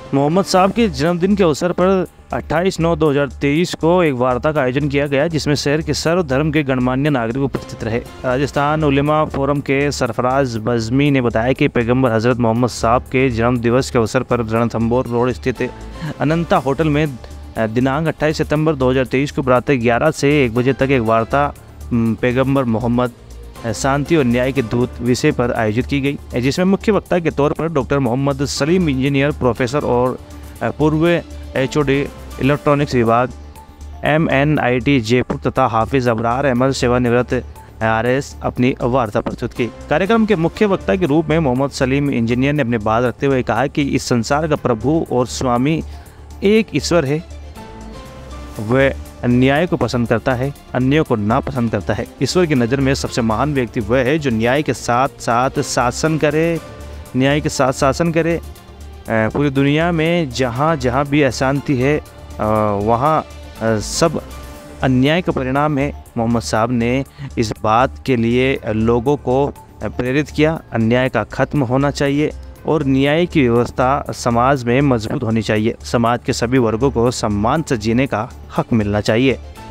मोहम्मद साहब के जन्मदिन के अवसर पर 28/9/2023 को एक वार्ता का आयोजन किया गया, जिसमें शहर के सर्व धर्म के गणमान्य नागरिक उपस्थित रहे। राजस्थान उलेमा फोरम के सरफराज बज़मी ने बताया कि पैगंबर हज़रत मोहम्मद साहब के जन्म दिवस के अवसर पर रणथंभौर रोड स्थित अनंता होटल में दिनांक 28 सितंबर 2023 को प्रातः 11 से 1 बजे तक एक वार्ता पैगंबर मोहम्मद शांति और न्याय के दूत विषय पर आयोजित की गई, जिसमें मुख्य वक्ता के तौर पर doctor Mohammad Salim, engineer, professor और पूर्व HOD इलेक्ट्रॉनिक्स विभाग MNIT जयपुर तथा हाफिज़ अबरार अहमद सेवानिवृत्त RS अपनी वार्ता प्रस्तुत की। कार्यक्रम के मुख्य वक्ता के रूप में मोहम्मद सलीम इंजीनियर ने अपनी बात रखते हुए कहा कि इस संसार का प्रभु और स्वामी एक ईश्वर है। वह न्याय को पसंद करता है, अन्यों को नापसंद करता है। ईश्वर की नज़र में सबसे महान व्यक्ति वह है जो न्याय के साथ साथ शासन करे। पूरी दुनिया में जहाँ जहाँ भी अशांति है वहाँ सब अन्याय का परिणाम है। मोहम्मद साहब ने इस बात के लिए लोगों को प्रेरित किया, अन्याय का खत्म होना चाहिए और न्याय की व्यवस्था समाज में मजबूत होनी चाहिए। समाज के सभी वर्गों को सम्मान से जीने का हक मिलना चाहिए।